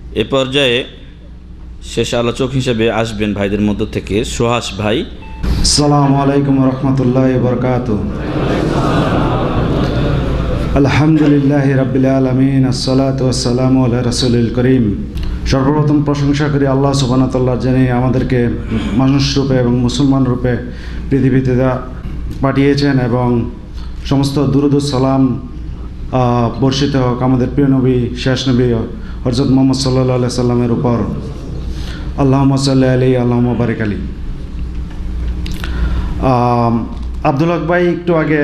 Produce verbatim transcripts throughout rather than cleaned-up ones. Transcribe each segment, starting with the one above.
এ পর্যায়ে শেষ আলোচক হিসেবে আসবেন ভাইদের মধ্য থেকে সুহাস ভাই। আসসালামু আলাইকুম ওয়া রাহমাতুল্লাহি ওয়া বারাকাতুহু। আলহামদুলিল্লাহি রাব্বিল আলামিন, আসসালাতু ওয়াসসালামু আলা রাসূলিল করিম। সর্বপ্রথম প্রশংসা করি আল্লাহ সুবহানাহু ওয়া তাআলা, যিনি আমাদেরকে মানুষ রূপে এবং মুসলমান রূপে পৃথিবীতে পাঠিয়েছেন, এবং সমস্ত দুরূদ ও সালাম বর্ষিত হোক আমাদের প্রিয় নবী, শেষ নবী হযরত মুহাম্মদ সাল্লাল্লাহু আলাইহি সাল্লামের উপর। আল্লাহুম্মা সাল্লি আলাইহি আল্লাহুম্মা বারিক আলাইহি। আব্দুল হক ভাই একটু আগে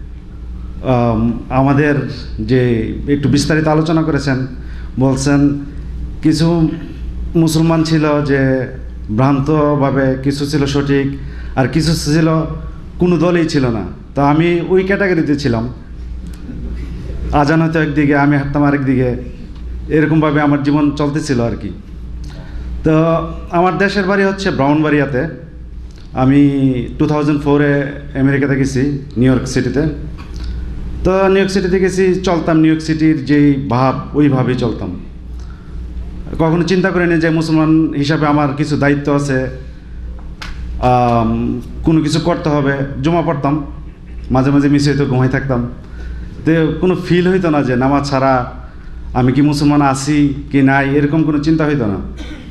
আমাদের যে একটু বিস্তারিত আলোচনা করেছেন, বলছেন কিছু মুসলমান ছিল যে ভ্রান্তভাবে, কিছু ছিল সঠিক, আর কিছু ছিল কোনো দলই ছিল না। তো আমি ওই ক্যাটাগরিতে ছিলাম। আজান হয়তো একদিকে, আমি হাঁটতাম আরেকদিকে, এরকমভাবে আমার জীবন চলতেছিল আর কি। তো আমার দেশের বাড়ি হচ্ছে ব্রাউনবাড়িয়াতে। আমি টু থাউজেন্ড ফোরে আমেরিকাতে গেছি, নিউ ইয়র্ক সিটিতে। তো নিউ ইয়র্ক সিটিতে গেছি, চলতাম নিউ ইয়র্ক সিটির যেই ভাব ওইভাবেই চলতাম। কখনো চিন্তা করিনি যে মুসলমান হিসাবে আমার কিছু দায়িত্ব আছে, কোনো কিছু করতে হবে। জমা পড়তাম, মাঝে মাঝে মিস হইতো, ঘুমাই থাকতাম। তো কোনো ফিল হইতো না যে নামাজ ছাড়া আমি কি মুসলমান আছি কি নাই, এরকম কোনো চিন্তা হইতো না।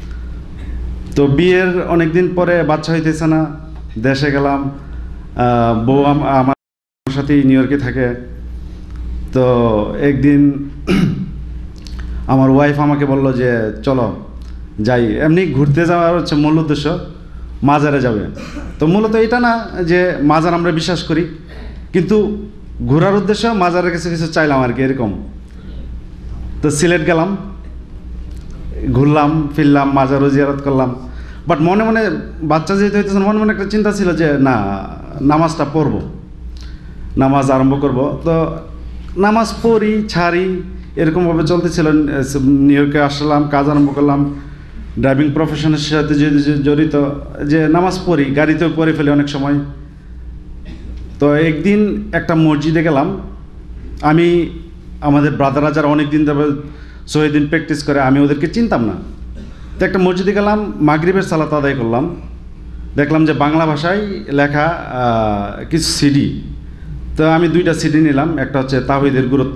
তো বিয়ের অনেক দিন পরে বাচ্চা হইতেছে না, দেশে গেলাম। বউ আমার সাথেই নিউ ইয়র্কে থাকে। তো একদিন আমার ওয়াইফ আমাকে বলল যে চলো যাই। এমনি ঘুরতে যাওয়ার হচ্ছে মূল উদ্দেশ্য মাজারে যাবে। তো মূলত এটা না যে মাজার আমরা বিশ্বাস করি, কিন্তু ঘোরার উদ্দেশ্য মাজারের কাছে কিছু চাইলাম আর কি, এরকম। তো সিলেট গেলাম, ঘুরলাম ফিরলাম, মাজারও জিয়ারত করলাম। বাট মনে মনে বাচ্চা যেহেতু হইতেছে, মনে মনে একটা চিন্তা ছিল যে না, নামাজটা পড়ব, নামাজ আরম্ভ করব। তো নামাজ পড়ি ছাড়ি এরকমভাবে চলতেছিল। নিউ ইয়র্কে আসলাম, কাজ আরম্ভ করলাম, ড্রাইভিং প্রফেশনের সাথে জড়িত, যে নামাজ পড়ি, গাড়িতেও পড়ে ফেলি অনেক সময়। তো একদিন একটা মসজিদে গেলাম। আমি আমাদের ব্রাদাররা যারা অনেক দিন ধরে শহীদিন প্র্যাকটিস করে, আমি ওদেরকে চিনতাম না। তো একটা মসজিদে গেলাম, মাগরিবের সালাত আদায় করলাম। দেখলাম যে বাংলা ভাষায় লেখা কিছু সিডি। তো আমি দুইটা সিডি নিলাম, একটা হচ্ছে তাওহীদের গুরুত্ব।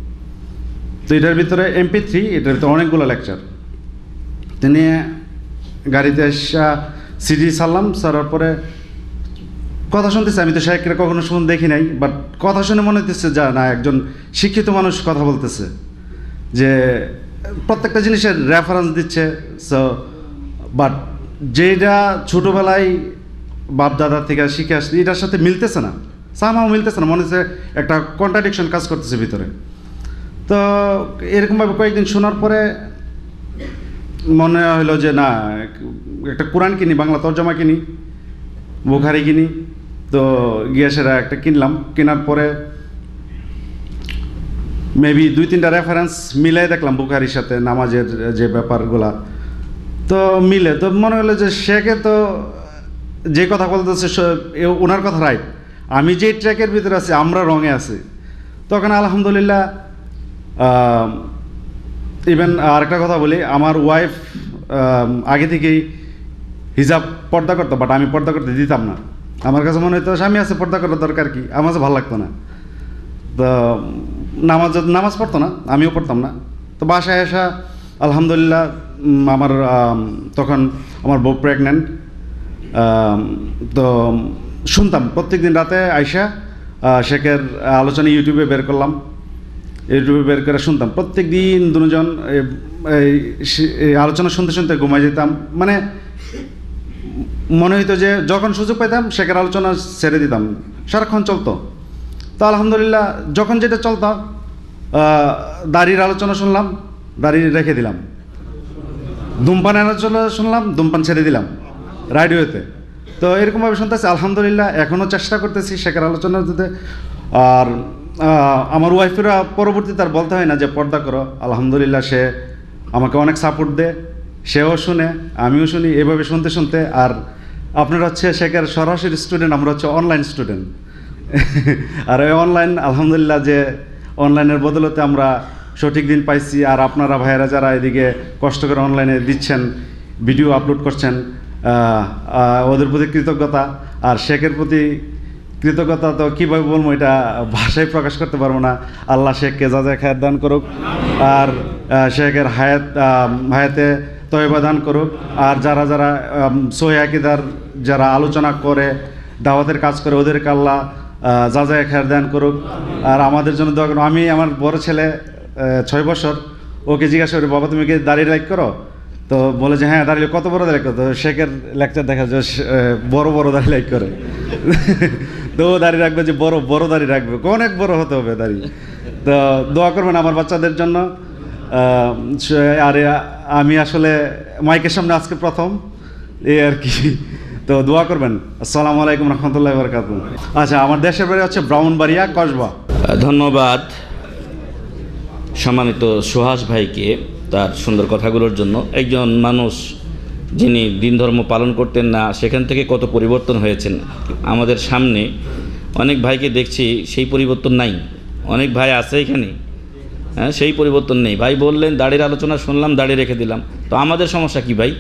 তো এটার ভিতরে এমপি থ্রি, এটার ভিতরে অনেকগুলো লেকচার। তিনি গাড়িতে এসে সিডি ছাড়লাম, ছাড়ার পরে কথা শুনতেছে। আমি তো শেখরে কখনো শুন দেখি নাই, বাট কথা শুনে মনে হতেছে যা না, একজন শিক্ষিত মানুষ কথা বলতেছে, যে প্রত্যেকটা জিনিসের রেফারেন্স দিচ্ছে। সো বাট যেটা ছোটোবেলায় বাপদাদার থেকে শিখে আসছে, এটার সাথে মিলতেছে না, সামাও মিলতেছে না, মনে হচ্ছে একটা কন্ট্রাডিকশন কাজ করতেছে ভিতরে। তো এরকমভাবে কয়েকদিন শোনার পরে মনে হলো যে না, একটা কোরআন কিনি, বাংলা তর্জমা কিনি, বুখারি কিনি। তো গিয়ে সেটা একটা কিনলাম। কেনার পরে মেবি দুই তিনটা রেফারেন্স মিলাই দেখলাম বুখারির সাথে, নামাজের যে ব্যাপারগুলা তো মিলে। তো মনে হলো যে শেখে তো যে কথা বলতেছে ওনার কথা রাইট, আমি যে ট্র্যাকের ভিতরে আছি আমরা রঙে আছি। তখন আলহামদুলিল্লাহ। ইভেন আরেকটা কথা বলি, আমার ওয়াইফ আগে থেকেই হিজাব পর্দা করতো, বাট আমি পর্দা করতে দিতাম না। আমার কাছে মনে হতো স্বামী আছে, পর্দা করার দরকার কি, আমার কাছে ভালো লাগতো না। তো নামাজ নামাজ পড়তো না, আমিও পড়তাম না। তো বাসায় আসা আলহামদুলিল্লাহ, আমার তখন আমার বউ প্রেগনেন্ট। তো শুনতাম প্রত্যেক দিন রাতে আইসা শেখের আলোচনা ইউটিউবে বের করলাম, ইউটিউবে বের করে শুনতাম প্রত্যেক দিন। দুজন এই আলোচনা শুনতে শুনতে ঘুমাই যেতাম। মানে মনে হইতো যে যখন সুযোগ পাইতাম শেখের আলোচনা ছেড়ে দিতাম, সারাক্ষণ চলতো। তো আলহামদুলিল্লাহ, যখন যেটা চলতো, দাড়ির আলোচনা শুনলাম, দাড়ি রেখে দিলাম। ধূমপানের আলোচনা শুনলাম, ধূমপান ছেড়ে দিলাম রেডিওতে। তো এরকমভাবে শুনতেছি আলহামদুলিল্লাহ। এখনও চেষ্টা করতেছি শেখের আলোচনা দিতে। আর আমার ওয়াইফেরা পরবর্তীতে আর বলতে হয় না যে পর্দা করো। আলহামদুলিল্লাহ, সে আমাকে অনেক সাপোর্ট দেয়, সেও শুনে, আমিও শুনি। এভাবে শুনতে শুনতে আর আপনারা হচ্ছে শেখের সরাসরি স্টুডেন্ট, আমরা হচ্ছে অনলাইন স্টুডেন্ট। আর ওই অনলাইন আলহামদুলিল্লাহ, যে অনলাইনের বদলতে আমরা সঠিক দিন পাইছি। আর আপনারা ভাইয়েরা যারা এদিকে কষ্ট করে অনলাইনে দিচ্ছেন, ভিডিও আপলোড করছেন, আহ, আহ, ওদের প্রতি কৃতজ্ঞতা। আর শেখের প্রতি কৃতজ্ঞতা তো কীভাবে বলবো, এটা ভাষায় প্রকাশ করতে পারবো না। আল্লাহ শেখকে যা যা খায়ের দান করুক, আর আহ, শেখের হায়াত আহ, হায়াতে তয়বা দান করুক। আর যারা যারা সহি আকীদার যারা আলোচনা করে, দাওয়াতের কাজ করে, ওদেরকে আল্লাহ আহ, যা যা খায়ের দান করুক। আর আমাদের জন্য দোয়া করুন। আমি আমার বড় ছেলে আহ, ছয় বছর, ওকে জিজ্ঞাসা করি, বাবা তুমি কি দাড়ি লাইক করো? তো বলে যে হ্যাঁ দাঁড়িয়ে, কত বড় দাঁড়িয়ে, কত শেখের লেকচার দেখা যায় বড় বড় দাঁড়িয়ে লাইক করে। তো ও দাঁড়িয়ে রাখবে যে বড় বড় দাঁড়িয়ে রাখবে, অনেক বড় হতে হবে দাঁড়িয়ে। তো দোয়া করবেন আমার বাচ্চাদের জন্য। আর আমি আসলে মাইকের সামনে আজকে প্রথম, এই আর কি। তো দোয়া করবেন। আসসালামু আলাইকুম রহমতুল্লাহ বারকাতুহু। আচ্ছা, আমার দেশের বাড়ি হচ্ছে ব্রাহ্মণবাড়িয়া, কসবা। ধন্যবাদ সম্মানিত সুহাস ভাইকে তার সুন্দর কথাগুলোর জন্য। একজন মানুষ যিনি দিন ধর্ম পালন করতেন না, সেখান থেকে কত পরিবর্তন হয়েছেন। আমাদের সামনে অনেক ভাইকে দেখছি সেই পরিবর্তন নাই, অনেক ভাই আছে এখানে, হ্যাঁ সেই পরিবর্তন নেই। ভাই বললেন দাড়ির আলোচনা শুনলাম, দাড়ি রেখে দিলাম। তো আমাদের সমস্যা কি ভাই?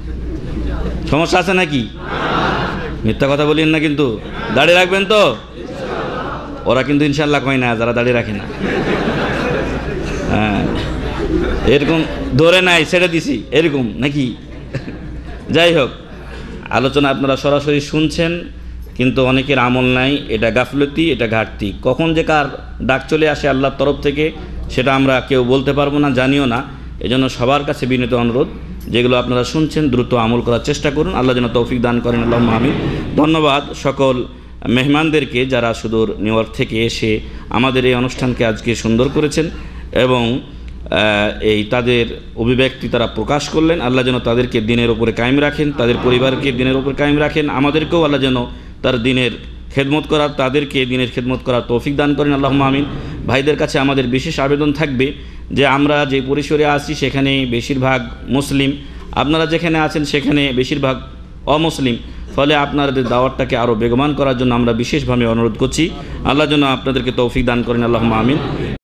সমস্যা আছে নাকি? মিথ্যা কথা বলিয়েন না কিন্তু। দাড়ি রাখবেন তো? ওরা কিন্তু ইনশাল্লাহ কয় না, যারা দাড়ি রাখে না। হ্যাঁ, এরকম ধরে নাই, ছেড়ে দিছি, এরকম নাকি? যাই হোক, আলোচনা আপনারা সরাসরি শুনছেন, কিন্তু অনেকের আমল নাই। এটা গাফলতি, এটা ঘাটতি। কখন যে কার ডাক চলে আসে আল্লাহর তরফ থেকে সেটা আমরা কেউ বলতে পারবো না, জানিও না। এজন্য সবার কাছে বিনীত অনুরোধ, যেগুলো আপনারা শুনছেন দ্রুত আমল করার চেষ্টা করুন। আল্লাহ যেন তৌফিক দান করেন, আল্লাহুম্মা আমিন। ধন্যবাদ সকল মেহমানদেরকে যারা সুদূর নিউ ইয়র্ক থেকে এসে আমাদের এই অনুষ্ঠানকে আজকে সুন্দর করেছেন এবং এই তাদের অভিব্যক্তি তারা প্রকাশ করলেন। আল্লাহ যেন তাদেরকে দিনের ওপরে কায়েম রাখেন, তাদের পরিবারকে দিনের ওপরে কায়েম রাখেন। আমাদেরকেও আল্লাহ যেন তার দিনের খেদমত করার, তাদেরকে দিনের খেদমত করার তৌফিক দান করেন, আল্লাহুম্মা আমিন। ভাইদের কাছে আমাদের বিশেষ আবেদন থাকবে যে আমরা যে পরিসরে আছি সেখানে বেশিরভাগ মুসলিম, আপনারা যেখানে আছেন সেখানে বেশিরভাগ অমুসলিম। ফলে আপনাদের দাওয়াতটাকে আরও বেগবান করার জন্য আমরা বিশেষভাবে অনুরোধ করছি। আল্লাহ যেন আপনাদেরকে তৌফিক দান করেন, আল্লাহুম্মা আমিন।